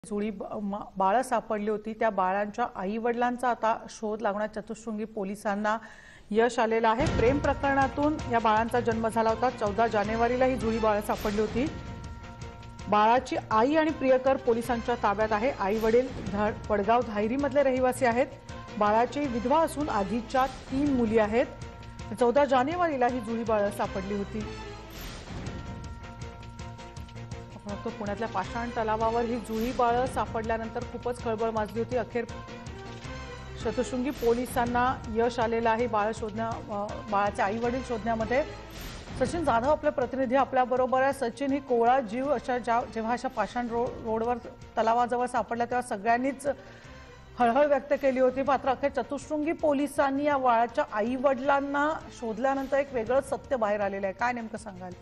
जुळी बाळं सापडली होती। त्या बाळांच्या आई वडिलांचा आता शोध लागण्यात चतुःशृंगी पोलिसांना यश आलेलं आहे। प्रेम प्रकरणातून या बाळांचा जन्म झाला होता। 14 जानेवारीला ही जुळी बाळं सापडली होती। बाळाची आई आणि प्रियकर पोलिसांच्या ताब्यात आहे। आई वडील वडगाव धायरी मधले रहिवासी आहेत। बाळाची विधवा असून आधीच्या 3 मुली आहेत। 14 जानेवारीला ही जुळी बाळं सापडली होती। तो पुण्यातल्या पाषाण तलावावर ही जुळी बाळं सापडल्यानंतर खूपच खळबळ माजली होती। अखेर चतुःशृंगी पोलिसांना यश आलेलं आहे। बाळाचे आई वडील शोधण्यामध्ये। सचिन जाधव आपले प्रतिनिधी आपल्या बरोबर आहे। सचिन, ही कोवळा जीव जेव्हा अशा पाषाण रोडवर तलावाजवळ सापडला तेव्हा सगळ्यांनीच हळहळ व्यक्त केली होती। मात्र अखेर चतुःशृंगी पोलिसांनी या बाळाच्या आई वडिलांना शोधल्यानंतर एक वेगळं सत्य बाहेर आलेलं आहे। काय नेमकं सांगाल?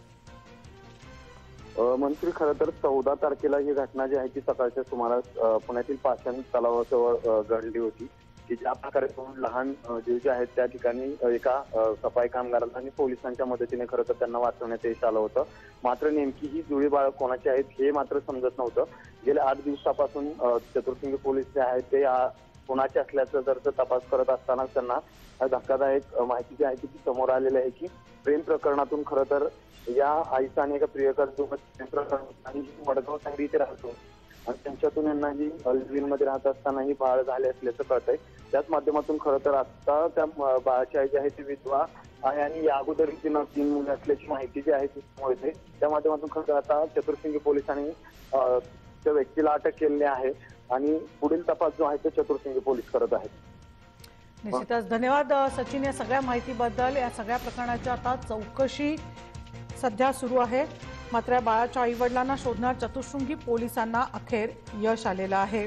मंत्री, खरं तर 14 तारखेला ही घटना जी आहे ती सकाळच्या सुमारास पुण्यातील पाषाण तलावाजवळ घडली होती की ज्या प्रकारे 2 लहान जीव जे आहेत त्या ठिकाणी एका सफाई कामगाराला आणि पोलिसांच्या मदतीने खरं तर त्यांना वाचवण्यात यश आलं होतं। मात्र नेमकी ही जुळी बाळं कोणाची आहेत हे मात्र समजत नव्हतं। गेल्या 8 दिवसापासून चतुःशृंगी पोलीस जे आहेत ते कोणाचे असल्याचं जर तपास करत असताना त्यांना धक्कादायक माहिती जी आहे ती समोर आलेली आहे की प्रेम प्रकरणातून खरं तर या आईचा आणि एका प्रियकर सोबत आणि वडगाव धायरी इथे राहतो आणि त्यांच्यातून यांना ही लिव्हिंगमध्ये राहत असताना ही बाळ झाले असल्याचं कळतंय। त्याच माध्यमातून खरं तर आता त्या बाळाची आई जी आहे ती विधवा आहे आणि या अगोदर तिनं 3 मुले असल्याची माहिती जी आहे ती समोर येते। त्या माध्यमातून खरं तर आता चतुःशृंगी पोलिसांनी त्या व्यक्तीला अटक केलेली आहे आणि पुढील तपास जो आहे तो चतुःशृंगी पोलीस करत आहेत। निश्चितच धन्यवाद सचिन या सगळ्या माहितीबद्दल। या सगळ्या प्रकरणाची आता चौकशी सध्या सुरू आहे। मात्र या बाळाच्या आई वडिलांना शोधण्यात चतुःशृंगी पोलिसांना अखेर यश आलेलं आहे।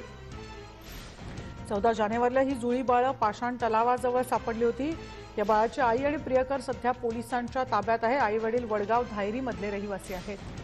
14 जानेवारीला ही जुळी बाळं पाषाण तलावाजवळ सापडली होती। या बाळाची आई आणि प्रियकर सध्या पोलिसांच्या ताब्यात आहे। आई वडील वडगाव धायरी मधले रहिवासी आहेत।